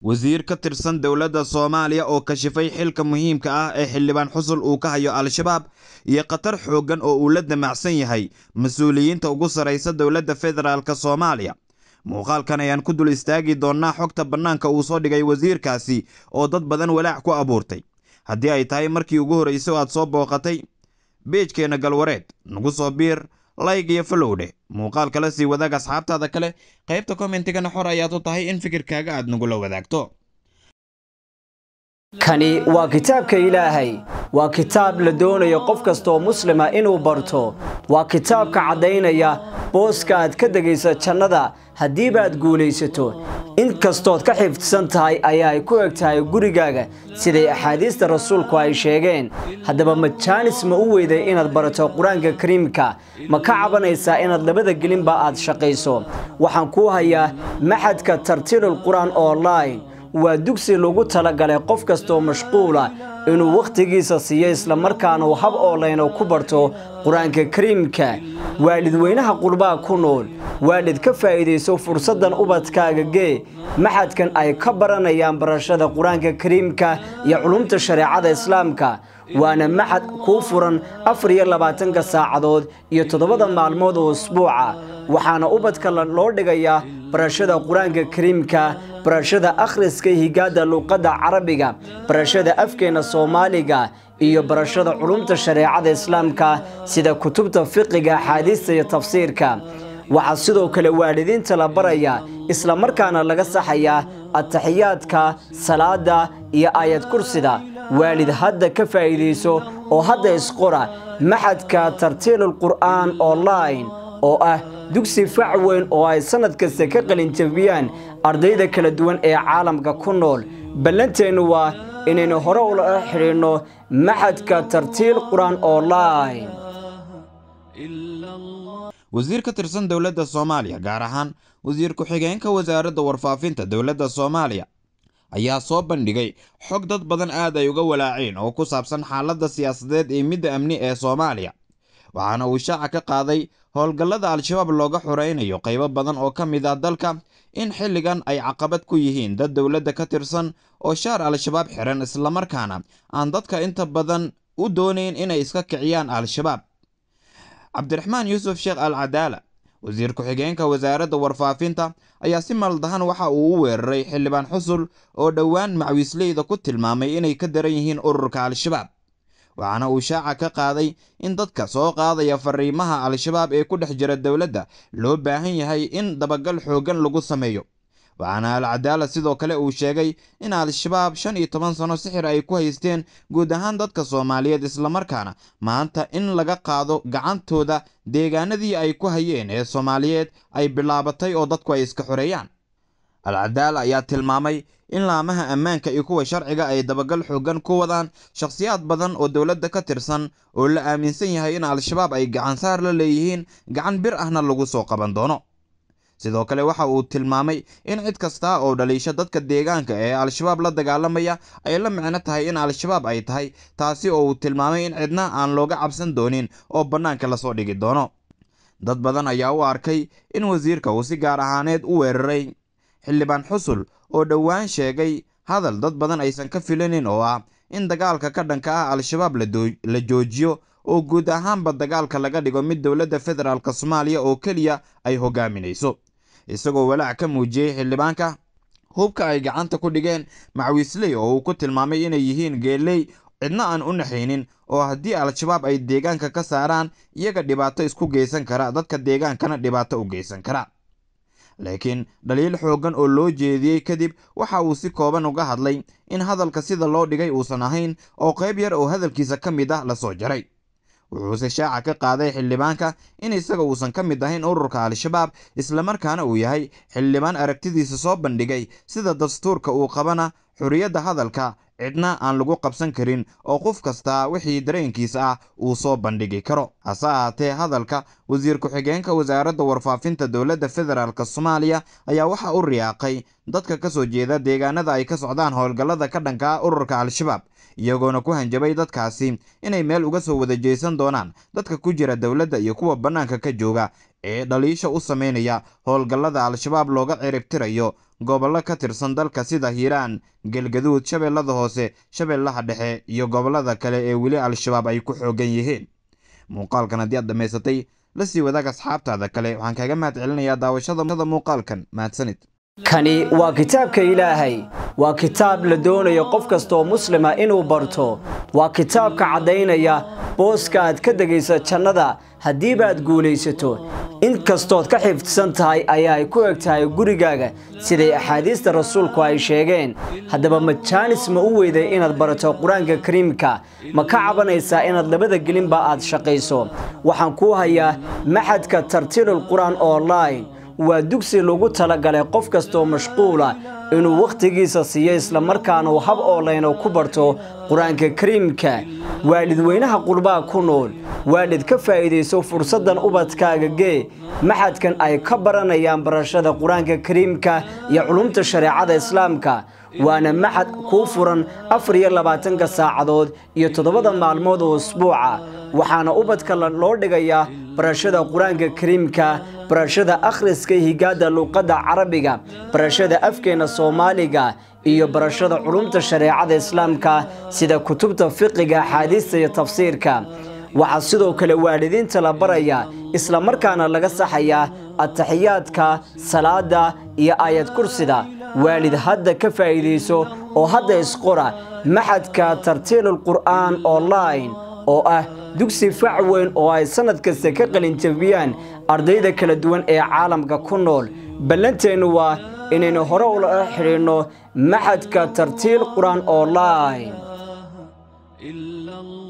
wasiir ka tirsan dowladda Soomaaliya oo kashifay xilka muhiimka ah ee xildhibaan xusul uu ka hayo Al-Shabaab iyo qatar xoogan oo uu la damacsan yahay mas'uuliyiinta ugu sareysa dowladda federaalka Soomaaliya. muuqaalkan ayaan ku dul istaagi doonaa xogta bannaanka uu soo dhigay wasiirkaasi oo dad badan walaac ku abuurtay. haddii ay tahay markii ugu horeysay oo aad soo booqatay page-keena galwareed nagu soo biir like iyo follow dheh muuqaalka la sii wadaag asxaabtaada kale qaybta commentigana xor ayaad u tahay in fikirkaaga aad nagula wadaagto. kani waa kitaabka ilaahay waa kitaab la doonayo qof kasta oo muslima inuu barto waa kitaabka cadeynaya booska aad ka dagayso jannada haddii baad guulaysato in kastood ka xifdsan tahay ayaa ay ku eg tahay gurigaaga siday axaadiista rasuulku ay sheegeen. haddaba ma jaanis ma u weyday inaad barato qur-aanka kariimka ma ka cabanaysaa inaad labada gelinba aad shaqayso waxaan kuu hayaa maxadka tartiilul qur-aan online waa dugsi lagu talagalay qof kastoo mashquula inuu waqtigiisa siiyo isla markaana uu hab online ku barto qur-aanka kariimka. waalidweynaha qurbaa ku nool waalid ka faa'iideyso fursadan ubadkaaga gee maxadkan ay ka baranayaan barashada qur-aanka kariimka iyo culumta shareecada islaamka waana maxad kuu furan 24 saacadood iyo 7 maalmood oo usbuuca waxaana ubadka loo dhigayaa barashada qur-aanka kariimka barashada akhriska higaada luqadda carabiga barashada afkeena Soomaaliga iyo barashada culumta shareecada islaamka sida kutubta fiqiga axaadiista iyo tafsiirka. waxaa sidoo kale waalidiinta la baraya isla markaana laga saxaya ataxiyaadka salaada iyo aayad kursida. waalid hadda ka faa'iideyso oo hadda isqora maxadka tartiilul qur'aan online oo ah dugsi fac weyn oo ay sanad kasta ka qalin jabiyaan ardayda kala duwan ee caalamka ku nool. ballanteenu waa inaynu hore ula xiriirno maxadka tartiil qur'aan online. wasiir ka tirsan dowladda Soomaaliya gaar ahaan wasiir ku-xigeenka wasaaradda warfaafinta dowladda Soomaaliya ayaa soo bandhigay xog dad badan aad ay uga walaaceen oo ku saabsan xaaladda siyaasadeed ee midda amni ee Soomaaliya. waxaana uu shaaca ka qaaday howlgallada Al-Shabaab looga xureynayo qaybo badan oo ka mid ah dalka in xilligan ay caqabad ku yihiin dad dowladda ka tirsan oo shaar Al-Shabaab xiran isla markaana aan dadka inta badan u doonayn inay iska kiciyaan Al-Shabaab. Cabdiraxmaan Yuusuf Sheekh Al-Cadaala wasiir ku-xigeenka wasaaradda warfaafinta ayaa si maldahan waxa uu u weeraray xildhibaan xusul oo dhowaan macwiisleyda ku tilmaamay inay ka daran yihiin ururka Al-Shabaab. waxaana uu shaaca ka qaaday in dadka soo qaadaya fariimaha Al-Shabaab ee ku dhex jira dowladda loo baahan yahay in dabagal xoogan lagu sameeyo. waxaana Al-Cadaala sidoo kale uu sheegay in Al-Shabaab 15 sano sixir ay ku haysteen guud ahaan dadka Soomaaliyeed isla markaana maanta in laga qaado gacantooda deegaanadii ay ku hayeen ee Soomaaliyeed ay bilaabatay oo dadku ay iska xoreeyaan. Al-Cadaala ayaa tilmaamay in laamaha ammaanka iyo kuwa sharciga ay dabagal xoogan ku wadaan shakhsiyaad badan oo dowladda ka tirsan oo la aaminsan yahay in Al-Shabaab ay gacan saar la leeyihiin gacan bir ahna lagu soo qaban doono. sidoo kale waxa uu tilmaamay in cid kasta oo dhaliisha dadka deegaanka ee Al-Shabaab la dagaalamaya ay la micno tahay in Al-Shabaab ay tahay taasi oo uu tilmaamay in cidna aan looga cabsan doonin oo bannaanka la soo dhigi doono. dad badan ayaa u arkay in wasiirka uu si gaar ahaaneed u weeraray xildhibaan xusul oo dhowaan sheegay hadal dad badan aysan ka filanin oo ah in dagaalka ka dhanka ah Al-Shabaab la joojiyo oo guud ahaanba dagaalka laga dhigo mid dowladda federaalka Soomaaliya oo kaliya ay hogaaminayso. isagoo walaac ka muujiyay xildhibaanka hubka ay gacanta ku dhigeen macwiisley oo uu ku tilmaamay inay yihiin geeley cidna aan u naxaynin oo haddii Al-Shabaab ay deegaanka ka saaraan iyaga dhibaato isku geysan kara dadka deegaankana dhibaato u geysan kara. laakiin dhaliil xoogan oo loo jeediyey kadib waxa uu si kooban uga hadlay in hadalka sida loo dhigay uusan ahayn oo qayb yar oo hadalkiisa ka mid ah la soo jaray. wuxuuse shaaca ka qaaday xildhibaanka in isaga uusan ka mid ahayn ururka Al-Shabaab isla markaana uu yahay xildhibaan aragtidiisa soo bandhigay sida dastuurka uu qabana xuriyadda hadalka cidna aan lagu qabsan karin oo qof kasta wixii dareenkiisa ah uu soo bandhigi karo. hase ahaatee hadalka wasiir ku-xigeenka wasaaradda warfaafinta dowladda federaalka Soomaaliya ayaa waxa u riyaaqay dadka ka soo jeeda deegaanada ay ka socdaan howlgallada ka dhanka ah ururka Al-Shabaab iyagoona ku hanjabay dadkaasi inay meel uga soo wada jeesan doonaan dadka ku jira dowladda iyo kuwa bannaanka ka jooga ee dhaliisha u sameynaya howlgallada Al-Shabaab looga ciribtirayo gobollo ka tirsan dalka sida Hiiraan, Galgaduud, Shabeellada Hoose, Shabeellaha Dhexe iyo gobollada kale ee weli Al-shabaab ay ku xoogan yihiin. muuqaalkan haddii aad dhammaysatay la sii wadaag asxaabtaada kale. waxaan kaaga mahadcelinayaa daawashada muuqaalkan. mahadsanid. kani waa kitaabka ilaahay waa kitaab la doonayo qof kasta oo muslima inuu barto waa kitaabka cadaynaya booska aad ka degaysa jannada haddii baad guulaysato in kastood ka xifdsan tahay ayaa ay ku eg tahay gurigaaga siday axaadiista rasuulku ay sheegeen. haddaba majaanis ma u weyday inaad barato qur-aanka kariimka ma ka cabanaysaa inaad labada gelinba aad shaqayso waxaan kuu hayaa maxadka tartiilul qur'aan online waa dugsi lagu talagalay qof kasta oo mashquula inuu waqtigiisa siiyo isla markaana uu hab online ku barto qur-aanka kariimka. waalidweynaha qurbaha ku nool waalid ka faa'iideyso fursadan ubadkaaga gee maxadkan ay ka baranayaan barashada qur-aanka kariimka iyo culumta shareecada islaamka. waana maxad kuu furan 24 saacadood iyo 7 maalmood oo usbuuca waxaana ubadka loo dhigayaa barashada qur-aanka kariimka barashada akhriska higaada luqadda carabiga barashada afkeena Soomaaliga iyo barashada culumta shareecada islaamka sida kutubta fiqiga axaadiista iyo tafsiirka. waxaa sidoo kale waalidiinta la baraya isla markaana laga saxaya ataxiyaadka salaada iyo aayad kursida. waalid hadda ka faa'iideyso oo hadda isqora maxadka tartiilul qur'aan online oo ah dugsi fac weyn oo ay sanad kasta ka qalin jabiyaan ardayda kala duwan ee caalamka ku nool. ballanteenu waa inaynu hore ula xiriirno maxadka tartiil qur'aan online.